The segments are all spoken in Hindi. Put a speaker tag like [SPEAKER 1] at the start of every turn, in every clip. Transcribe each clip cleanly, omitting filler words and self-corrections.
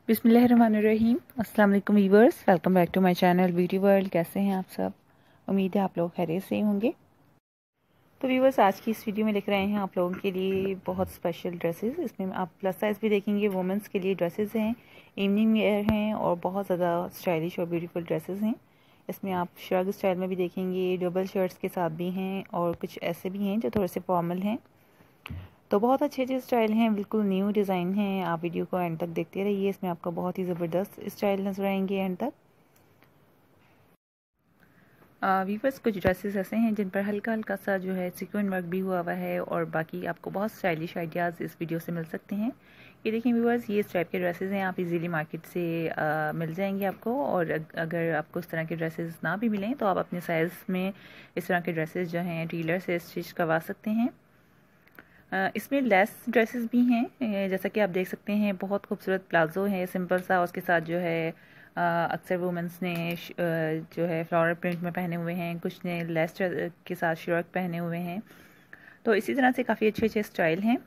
[SPEAKER 1] बिस्मिल्लाहिर्रहमानिर्रहीम। अस्सलाम वालेकुम viewers, welcome back to my channel beauty world. कैसे हैं आप सब? उम्मीद है आप लोग खैरियत से होंगे। तो व्यूअर्स, आज की इस वीडियो में लेकर आए हैं आप लोगों के लिए बहुत स्पेशल ड्रेसेस। इसमें आप प्लस साइज़ भी देखेंगे, वुमेंस के लिए ड्रेसेस हैं, इवनिंग वेयर हैं और बहुत ज़्यादा स्टाइलिश और ब्यूटीफुल ड्रेसेस हैं। इसमें आप श्रग स्टाइल में भी देखेंगे, डबल शर्ट्स के साथ भी हैं और कुछ ऐसे भी हैं जो थोड़े से फॉर्मल हैं। तो बहुत अच्छे अच्छे स्टाइल हैं, बिल्कुल न्यू डिज़ाइन हैं। आप वीडियो को एंड तक देखते रहिए, इसमें आपको बहुत ही ज़बरदस्त स्टाइल नजर आएंगे एंड तक। वीवर्स, कुछ ड्रेसेस ऐसे हैं जिन पर हल्का हल्का सा जो है सीक्वेंट वर्क भी हुआ है और बाकी आपको बहुत स्टाइलिश आइडियाज़ इस वीडियो से मिल सकते हैं। ये देखें व्यूअर्स, ये इस टाइप के ड्रेसेस हैं, आप इजीली मार्केट से मिल जाएंगे आपको। और अगर आपको इस तरह के ड्रेसेस ना भी मिलें तो आप अपने साइज़ में इस तरह के ड्रेसेस जो हैं टेलर से स्टिच करवा सकते हैं। इसमें लेस ड्रेसेस भी हैं, जैसा कि आप देख सकते हैं। बहुत खूबसूरत प्लाजो है सिंपल सा, उसके साथ जो है अक्सर वुमेंस ने जो है फ्लोरल प्रिंट में पहने हुए हैं, कुछ ने लेस के साथ शर्ट पहने हुए हैं। तो इसी तरह से काफ़ी अच्छे अच्छे स्टाइल हैं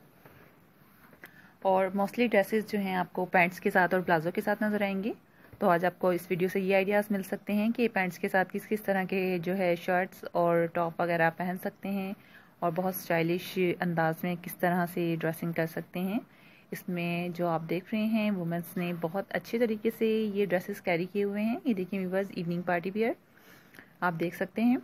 [SPEAKER 1] और मोस्टली ड्रेसेस जो हैं आपको पैंट्स के साथ और प्लाजो के साथ नज़र आएंगे। तो आज आपको इस वीडियो से ये आइडियाज़ मिल सकते हैं कि पैंट्स के साथ किस किस तरह के जो है शर्ट्स और टॉप वगैरह आप पहन सकते हैं और बहुत स्टाइलिश अंदाज में किस तरह से ड्रेसिंग कर सकते हैं। इसमें जो आप देख रहे हैं वुमेंस ने बहुत अच्छे तरीके से ये ड्रेसेस कैरी किए हुए हैं। ये देखिए व्यूअर्स, इवनिंग पार्टी वियर आप देख सकते हैं।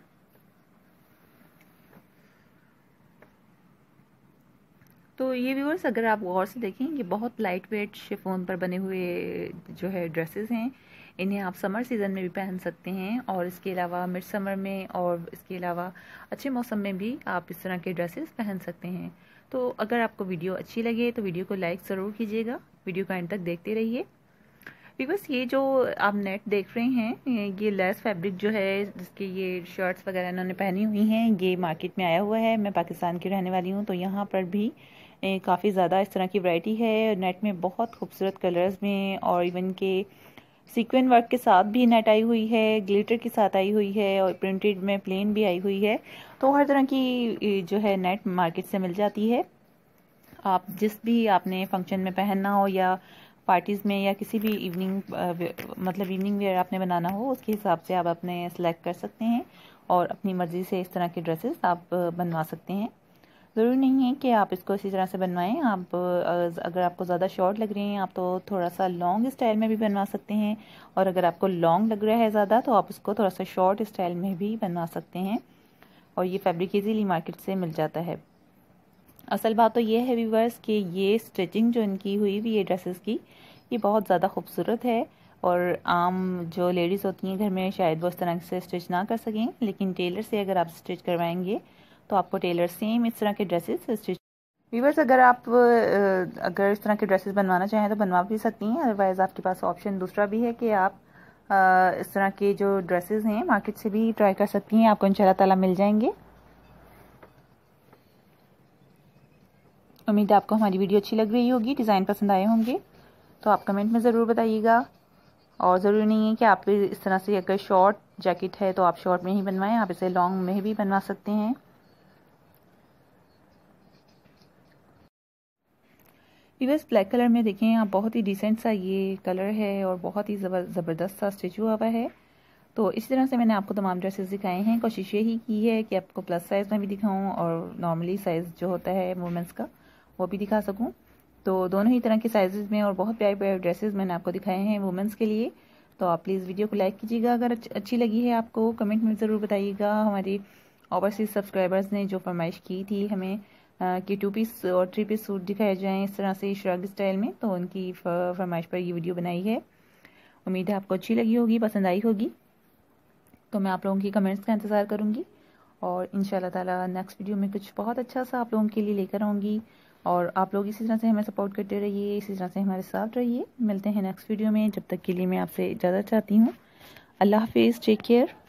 [SPEAKER 1] तो ये व्यूअर्स, अगर आप गौर से देखें, ये बहुत लाइट वेट शिफॉन पर बने हुए जो है ड्रेसेस हैं। इन्हें आप समर सीज़न में भी पहन सकते हैं और इसके अलावा मिड समर में और इसके अलावा अच्छे मौसम में भी आप इस तरह के ड्रेसेस पहन सकते हैं। तो अगर आपको वीडियो अच्छी लगे तो वीडियो को लाइक ज़रूर कीजिएगा, वीडियो का एंड तक देखते रहिए। बस ये जो आप नेट देख रहे हैं, ये लेस फैब्रिक जो है जिसके ये शर्ट्स वगैरह इन्होंने पहनी हुई हैं, ये मार्केट में आया हुआ है। मैं पाकिस्तान की रहने वाली हूँ, तो यहाँ पर भी काफ़ी ज़्यादा इस तरह की वैरायटी है। नेट में बहुत खूबसूरत कलर्स में और इवन के सीक्वेंट वर्क के साथ भी नेट आई हुई है, ग्लिटर के साथ आई हुई है और प्रिंटेड में प्लेन भी आई हुई है। तो हर तरह की जो है नेट मार्केट से मिल जाती है। आप जिस भी आपने फंक्शन में पहनना हो या पार्टीज़ में या किसी भी इवनिंग मतलब इवनिंग वेयर आपने बनाना हो, उसके हिसाब से आप अपने सेलेक्ट कर सकते हैं और अपनी मर्ज़ी से इस तरह के ड्रेसेस आप बनवा सकते हैं। ज़रूरी नहीं है कि आप इसको इसी तरह से बनवाएं। आप अगर आपको ज़्यादा शॉर्ट लग रही हैं आप तो थोड़ा सा लॉन्ग स्टाइल में भी बनवा सकते हैं, और अगर आपको लॉन्ग लग रहा है ज़्यादा तो आप इसको थोड़ा सा शॉर्ट स्टाइल में भी बनवा सकते हैं। और ये फैब्रिक इजीली मार्केट से मिल जाता है। असल बात तो ये है व्यूअर्स कि ये स्टिचिंग जो इनकी हुई हुई है ड्रेसेस की, ये बहुत ज़्यादा खूबसूरत है और आम जो लेडीज़ होती हैं घर में शायद वो इस तरह से स्टिच ना कर सकें, लेकिन टेलर से अगर आप स्टिच करवाएंगे तो आपको टेलर सेम इस तरह के ड्रेसेस स्टिच। व्यूअर्स, अगर आप अगर इस तरह के ड्रेसेस बनवाना चाहें तो बनवा भी सकती हैं, अदरवाइज़ आपके पास ऑप्शन दूसरा भी है कि आप इस तरह के जो ड्रेसेस हैं मार्केट से भी ट्राई कर सकती हैं। आपको इंशाल्लाह ताला मिल जाएंगे। उम्मीद है आपको हमारी वीडियो अच्छी लग रही होगी, डिज़ाइन पसंद आए होंगे। तो आप कमेंट में ज़रूर बताइएगा। और ज़रूरी नहीं है कि आप इस तरह से, अगर शॉर्ट जैकेट है तो आप शॉर्ट में ही बनवाएं, आप इसे लॉन्ग में भी बनवा सकते हैं। व्यूअर्स, ब्लैक कलर में देखें आप, बहुत ही डिसेंट सा ये कलर है और बहुत ही ज़बरदस्त सा स्टिच हुआ हुआ है। तो इसी तरह से मैंने आपको तमाम ड्रेसेस दिखाए हैं। कोशिश यही की है कि आपको प्लस साइज़ में भी दिखाऊं और नॉर्मली साइज़ जो होता है वुमेंस का वो भी दिखा सकूं। तो दोनों ही तरह के साइज़ में और बहुत प्यारे प्यारे ड्रेसेस मैंने आपको दिखाए हैं वुमेंस के लिए। तो आप प्लीज़ वीडियो को लाइक कीजिएगा, अगर अच्छी लगी है आपको कमेंट में ज़रूर बताइएगा। हमारी ओवरसीज़ सब्सक्राइबर्स ने जो फरमाइश की थी हमें कि 2 पीस और 3 पीस सूट दिखाए जाएँ इस तरह से श्रग स्टाइल में, तो उनकी फरमाइश पर ये वीडियो बनाई है। उम्मीद है आपको अच्छी लगी होगी, पसंद आई होगी। तो मैं आप लोगों की कमेंट्स का इंतज़ार करूँगी और इंशाल्लाह ताला नेक्स्ट वीडियो में कुछ बहुत अच्छा सा आप लोगों के लिए लेकर आऊँगी। और आप लोग इसी तरह से हमें सपोर्ट करते रहिए, इसी तरह से हमारे साथ रहिए। मिलते हैं नेक्स्ट वीडियो में, जब तक के लिए मैं आपसे इजाज़त चाहती हूँ। अल्लाह हाफिज़, टेक केयर।